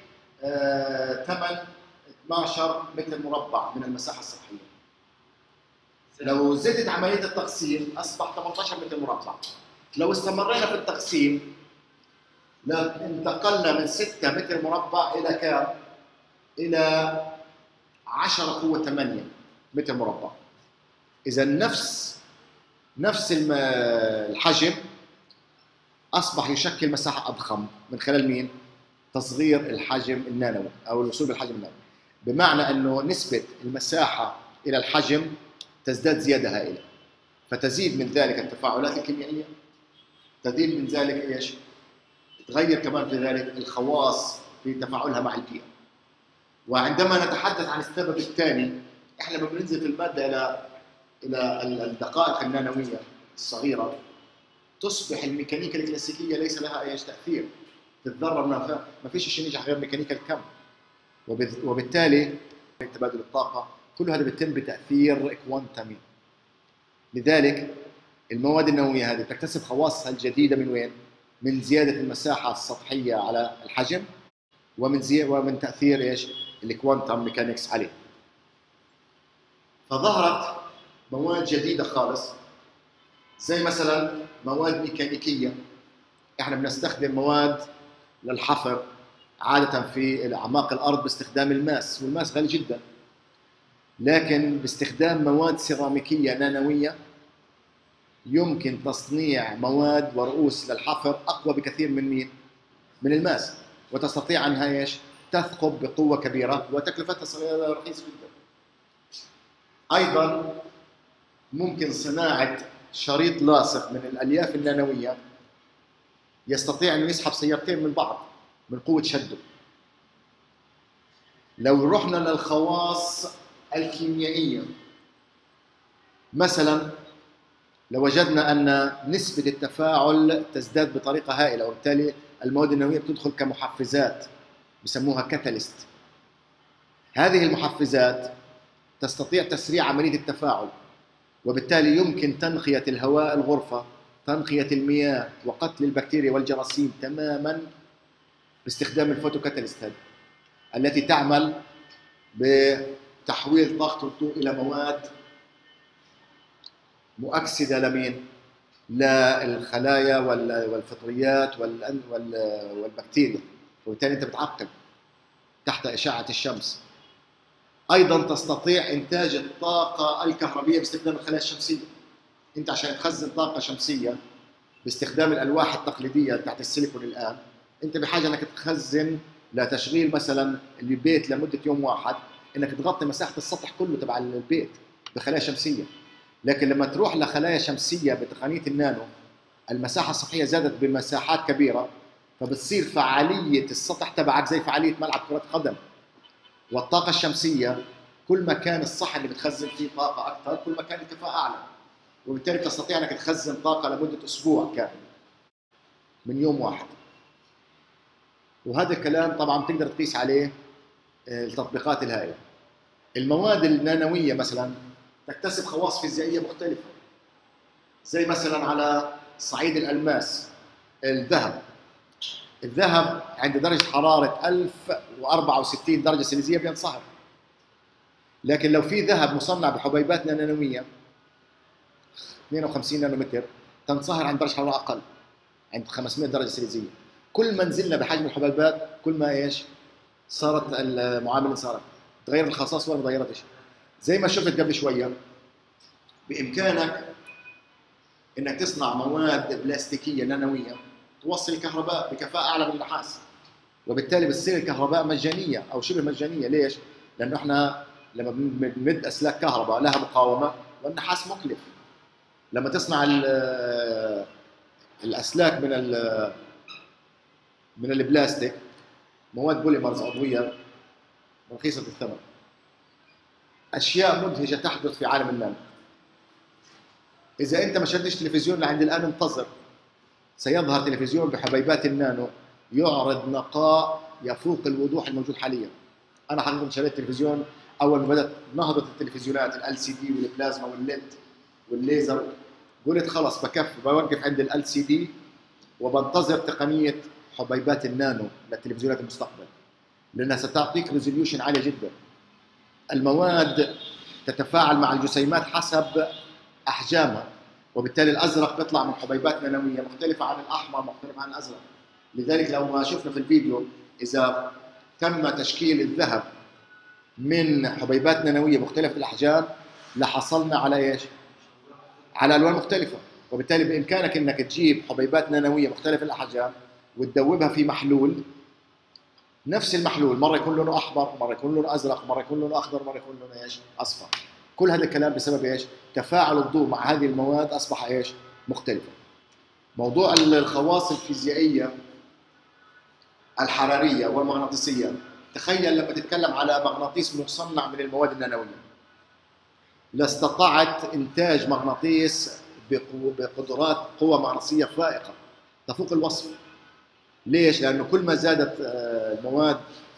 12 متر مربع من المساحه السطحيه. لو زدت عمليه التقسيم اصبح 18 متر مربع. لو استمرينا في التقسيم انتقلنا من 6 متر مربع الى كام؟ الى 10 قوه 8 متر مربع. اذا نفس الحجم اصبح يشكل مساحه اضخم من خلال مين؟ تصغير الحجم النانوي او الوصول بالحجم النانوي. بمعنى انه نسبه المساحه الى الحجم تزداد زياده هائله، فتزيد من ذلك التفاعلات الكيميائيه، تزيد من ذلك ايش؟ تغير كمان في ذلك الخواص في تفاعلها مع البيئه. وعندما نتحدث عن السبب الثاني، احنا لما بننزل في الماده الى الدقائق النانويه الصغيره تصبح الميكانيكا الكلاسيكيه ليس لها اي تاثير في الذره. ما فيش شيء ينجح غير ميكانيكا الكم، وبالتالي تبادل الطاقه كل هذا بيتم بتاثير كوانتمي. لذلك المواد النوويه هذه تكتسب خواصها الجديده من وين؟ من زياده المساحه السطحيه على الحجم ومن تاثير ايش؟ الكوانتم ميكانكس عليه. فظهرت مواد جديده خالص زي مثلا مواد ميكانيكيه. احنا بنستخدم مواد للحفر عاده في اعماق الارض باستخدام الماس، والماس غالي جدا، لكن باستخدام مواد سيراميكيه نانويه يمكن تصنيع مواد ورؤوس للحفر اقوى بكثير من مين؟ من الماس، وتستطيع انها ايش؟ تثقب بقوه كبيره وتكلفتها رخيصه جدا. ايضا ممكن صناعه شريط لاصق من الالياف النانويه يستطيع انه يسحب سيارتين من بعض من قوه شده. لو رحنا للخواص الكيميائيه مثلا لوجدنا ان نسبه التفاعل تزداد بطريقه هائله، وبالتالي المواد النوويه بتدخل كمحفزات بسموها كاتاليست. هذه المحفزات تستطيع تسريع عمليه التفاعل، وبالتالي يمكن تنقيه الهواء الغرفه، تنقيه المياه، وقتل البكتيريا والجراثيم تماما باستخدام الفوتوكاتاليست هذه التي تعمل بتحويل طاقه الضوء الى مواد مؤكسده لمين؟ للخلايا والفطريات والبكتيريا، وبالتالي انت بتعقم تحت اشعه الشمس. ايضا تستطيع انتاج الطاقه الكهربيه باستخدام الخلايا الشمسيه. انت عشان تخزن طاقه شمسيه باستخدام الالواح التقليديه تحت السيليكون الان، انت بحاجه انك تخزن لتشغيل مثلا البيت لمده يوم واحد، انك تغطي مساحه السطح كله تبع البيت بخلايا شمسيه. لكن لما تروح لخلايا شمسيه بتقنيه النانو، المساحه السطحيه زادت بمساحات كبيره، فبتصير فعاليه السطح تبعك زي فعاليه ملعب كره قدم. والطاقه الشمسيه كل ما كان الصحن اللي بتخزن فيه طاقه اكثر كل ما كان الكفاءه اعلى، وبالتالي تستطيع انك تخزن طاقه لمده اسبوع كامل من يوم واحد. وهذا الكلام طبعا تقدر تقيس عليه التطبيقات الهائله. المواد النانويه مثلا تكتسب خواص فيزيائيه مختلفه، زي مثلا على صعيد الالماس الذهب عند درجه حراره 1064 درجه سلسيه بينصهر. لكن لو في ذهب مصنع بحبيبات نانويه 52 نانومتر تنصهر عند درجه حراره اقل، عند 500 درجه سلسيه. كل ما نزلنا بحجم الحبيبات كل ما ايش؟ صارت المعامله صارت تغير الخصائص ولا ما تغيرتش. زي ما شفت قبل شويه بامكانك انك تصنع مواد بلاستيكيه نانويه توصل الكهرباء بكفاءه اعلى من النحاس، وبالتالي بتصير الكهرباء مجانيه او شبه مجانيه. ليش؟ لانه احنا لما بنمد اسلاك كهرباء لها مقاومه والنحاس مكلف. لما تصنع الاسلاك من البلاستيك، مواد بوليمرز عضويه رخيصه الثمن. اشياء مدهشه تحدث في عالم النانو. اذا انت ما شدتش تلفزيون لعند الان، انتظر، سيظهر تلفزيون بحبيبات النانو يعرض نقاء يفوق الوضوح الموجود حاليا. انا حقيقه شريت تلفزيون اول ما بدات نهضه التلفزيونات ال سي دي والبلازما والليد والليزر، قلت خلص بكفي، بوقف عند ال سي دي وبنتظر تقنيه حبيبات النانو للتلفزيونات المستقبل، لانها ستعطيك ريزوليوشن عاليه جدا. المواد تتفاعل مع الجسيمات حسب احجامها، وبالتالي الازرق بيطلع من حبيبات نانويه مختلفه عن الاحمر، مختلفه عن الازرق. لذلك لو ما شفنا في الفيديو، اذا تم تشكيل الذهب من حبيبات نانويه مختلفه الاحجام لحصلنا على ايش؟ على الوان مختلفه. وبالتالي بامكانك انك تجيب حبيبات نانويه مختلفه الاحجام وتذوبها في محلول، نفس المحلول مره يكون لونه احمر، مره يكون لونه ازرق، مره يكون لونه اخضر، مره يكون لونه ايش؟ اصفر. كل هذا الكلام بسبب ايش؟ تفاعل الضوء مع هذه المواد اصبح ايش؟ مختلفه. موضوع الخواص الفيزيائيه الحراريه والمغناطيسيه، تخيل لما تتكلم على مغناطيس مصنع من المواد النانويه، لاستطعت انتاج مغناطيس بقدرات قوه مغناطيسيه فائقه تفوق الوصف. ليش؟ لانه كل ما زادت المواد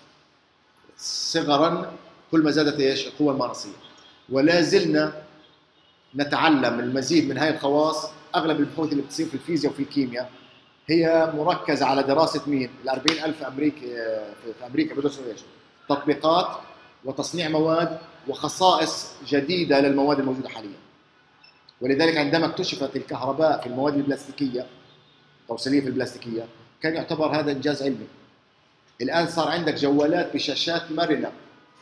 صغرا كل ما زادت ايش؟ القوه المغناطيسيه. ولا زلنا نتعلم المزيد من هذه الخواص. اغلب البحوث اللي بتصير في الفيزياء وفي الكيمياء هي مركزه على دراسه مين؟ ال 40,000 امريكي في امريكا بيدرسوا ايش؟ تطبيقات وتصنيع مواد وخصائص جديده للمواد الموجوده حاليا. ولذلك عندما اكتشفت الكهرباء في المواد البلاستيكيه، التوصيليه في البلاستيكيه، كان يعتبر هذا انجاز علمي. الان صار عندك جوالات بشاشات مرنه،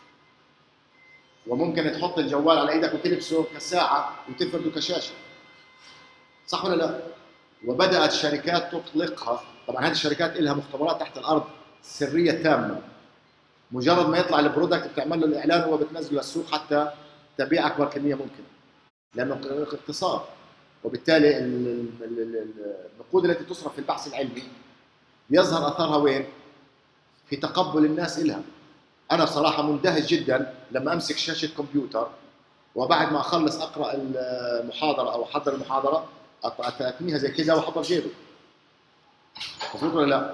وممكن تحط الجوال على ايدك وتلبسه كساعه وتفرده كشاشه. صح ولا لا؟ وبدات شركات تطلقها. طبعا هذه الشركات لها مختبرات تحت الارض سريه تامه. مجرد ما يطلع البرودكت بتعمل له الاعلان وبتنزله للسوق حتى تبيع اكبر كميه ممكنه، لانه اقتصاد. وبالتالي النقود التي تصرف في البحث العلمي يظهر اثرها وين؟ في تقبل الناس لها. انا بصراحه مندهش جدا لما امسك شاشه كمبيوتر وبعد ما اخلص اقرا المحاضره او احضر المحاضره اتنيها زي كذا واحطها في جيبي. مظبوط ولا لا؟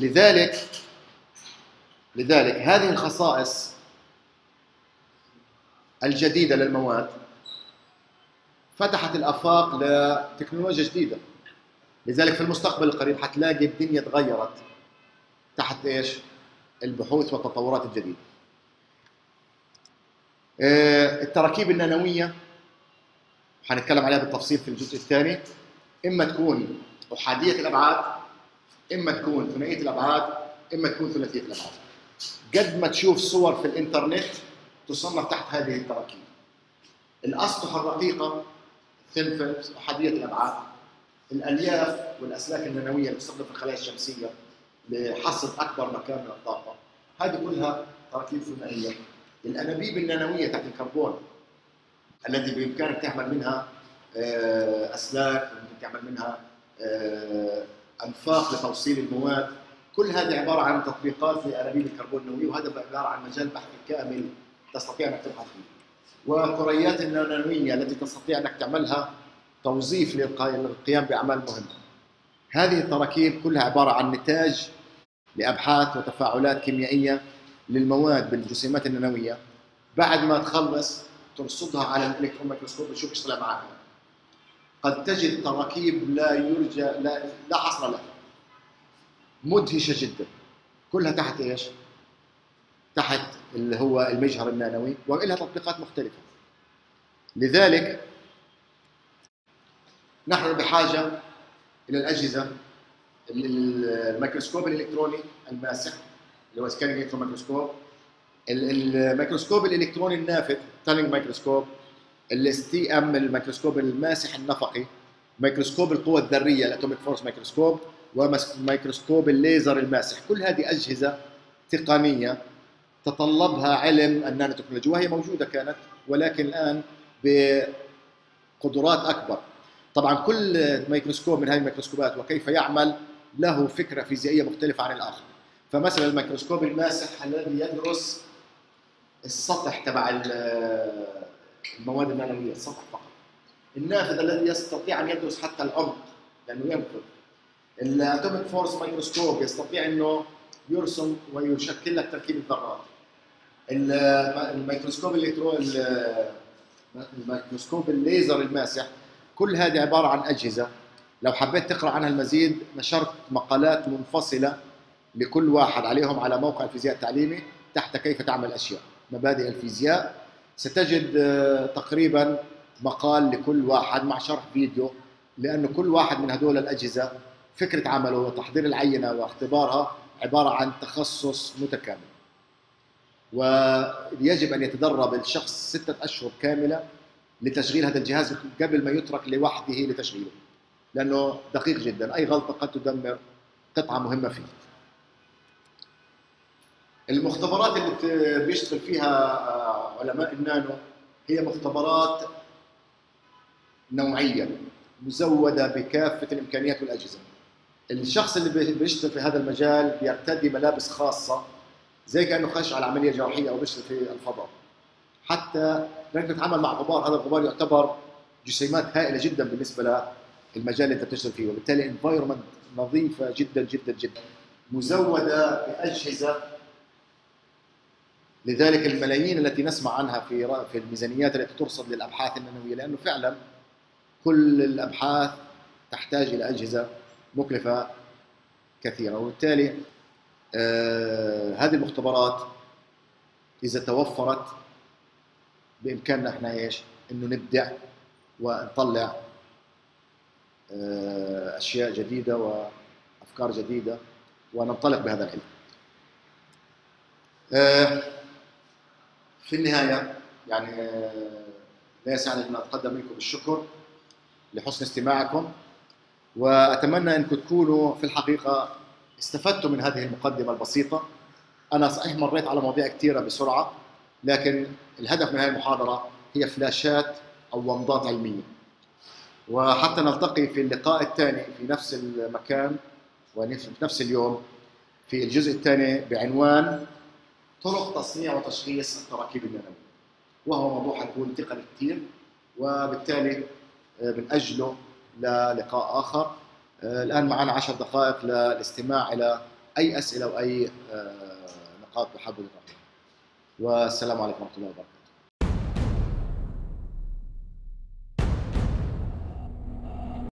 لذلك هذه الخصائص الجديده للمواد فتحت الافاق لتكنولوجيا جديده. لذلك في المستقبل القريب حتلاقي الدنيا تغيرت تحت ايش؟ البحوث والتطورات الجديده. التراكيب النانويه حنتكلم عليها بالتفصيل في الجزء الثاني. اما تكون احاديه الابعاد، اما تكون ثنائيه الابعاد، اما تكون ثلاثيه الابعاد. قد ما تشوف صور في الانترنت تصنف تحت هذه التراكيب. الاسطح الرقيقه، ثين فيلمز، احاديه الابعاد. الالياف والاسلاك النانويه اللي تستخدم في الخلايا الشمسيه لحصد اكبر مكان من الطاقه، هذه كلها تراكيب ثنائيه. الانابيب النانويه تحت الكربون التي بامكانك تعمل منها اسلاك، ممكن تعمل منها انفاق لتوصيل المواد. كل هذه عباره عن تطبيقات لانابيب الكربون النوويه، وهذا عباره عن مجال بحث كامل تستطيع انك تبحث فيه. وكريات النانويه التي تستطيع انك تعملها توظيف للقيام باعمال مهمه. هذه التراكيب كلها عباره عن نتاج لابحاث وتفاعلات كيميائيه للمواد بالجسيمات النانويه. بعد ما تخلص ترصدها على الالكترون ميكروسكوب وتشوف ايش طلع معك. قد تجد تراكيب لا يرجى، لا حصر لها، مدهشه جدا، كلها تحت ايش؟ تحت اللي هو المجهر النانوي، ولها تطبيقات مختلفه. لذلك نحن بحاجه الى الاجهزه، الميكروسكوب الالكتروني الماسح اللي هو سكانينج الكترون ميكروسكوب، الميكروسكوب الالكتروني النافذ تانينج ميكروسكوب، الاس تي ام الميكروسكوب الماسح النفقي، ميكروسكوب القوى الذريه الاتوميك فورس ميكروسكوب، وميكروسكوب الليزر الماسح. كل هذه اجهزه تقنيه تطلبها علم النانو تكنولوجيا، وهي موجوده كانت، ولكن الان بقدرات اكبر. طبعا كل ميكروسكوب من هذه الميكروسكوبات وكيف يعمل له فكره فيزيائيه مختلفه عن الاخر. فمثلا الميكروسكوب الماسح الذي يدرس السطح تبع المواد النانويه، السطح فقط. النافذ الذي يستطيع ان يدرس حتى العمق لانه ينفذ. الاتوميك فورس ميكروسكوب يستطيع انه يرسم ويشكل لك تركيب الذرات. الميكروسكوب الميكروسكوب الليزر الماسح، كل هذه عباره عن اجهزه. لو حبيت تقرا عنها المزيد نشرت مقالات منفصله لكل واحد عليهم على موقع الفيزياء التعليمي تحت كيف تعمل اشياء مبادئ الفيزياء. ستجد تقريبا مقال لكل واحد مع شرح فيديو، لانه كل واحد من هذول الاجهزه فكره عمله وتحضير العينه واختبارها عباره عن تخصص متكامل، ويجب ان يتدرب الشخص 6 أشهر كامله لتشغيل هذا الجهاز قبل ما يترك لوحده لتشغيله، لانه دقيق جدا، اي غلطه قد تدمر قطعه مهمه فيه. المختبرات اللي بيشتغل فيها علماء النانو هي مختبرات نوعيه مزوده بكافه الامكانيات والاجهزه. الشخص اللي بيشتغل في هذا المجال بيرتدي ملابس خاصه زي كانه خش على عمليه جراحيه او بيشتغل في الفضاء. حتى لانك تتعامل مع غبار، هذا الغبار يعتبر جسيمات هائله جدا بالنسبه للمجال اللي انت بتشتغل فيه، وبالتالي انفايرمنت نظيفه جدا جدا جدا مزوده باجهزه. لذلك الملايين التي نسمع عنها في الميزانيات التي ترصد للابحاث النانويه، لانه فعلا كل الابحاث تحتاج الى اجهزه مكلفه كثيره، وبالتالي هذه المختبرات اذا توفرت بامكاننا احنا ايش؟ انه نبدع ونطلع اشياء جديده وافكار جديده وننطلق بهذا العلم. في النهايه يعني لا يسعني ان اتقدم منكم بالشكر لحسن استماعكم، واتمنى انكم تكونوا في الحقيقه استفدتوا من هذه المقدمه البسيطه. انا صحيح مريت على مواضيع كثيره بسرعه، لكن الهدف من هذه المحاضره هي فلاشات او ومضات علميه. وحتى نلتقي في اللقاء الثاني في نفس المكان وفي نفس اليوم في الجزء الثاني بعنوان طرق تصنيع وتشخيص التراكيب النانويه، وهو موضوع حيكون تقني كثير، وبالتالي بنأجله للقاء آخر. الآن معنا 10 دقائق للاستماع إلى أي أسئلة أو أي نقاط بحابب نطرحها. والسلام عليكم ورحمة الله وبركاته.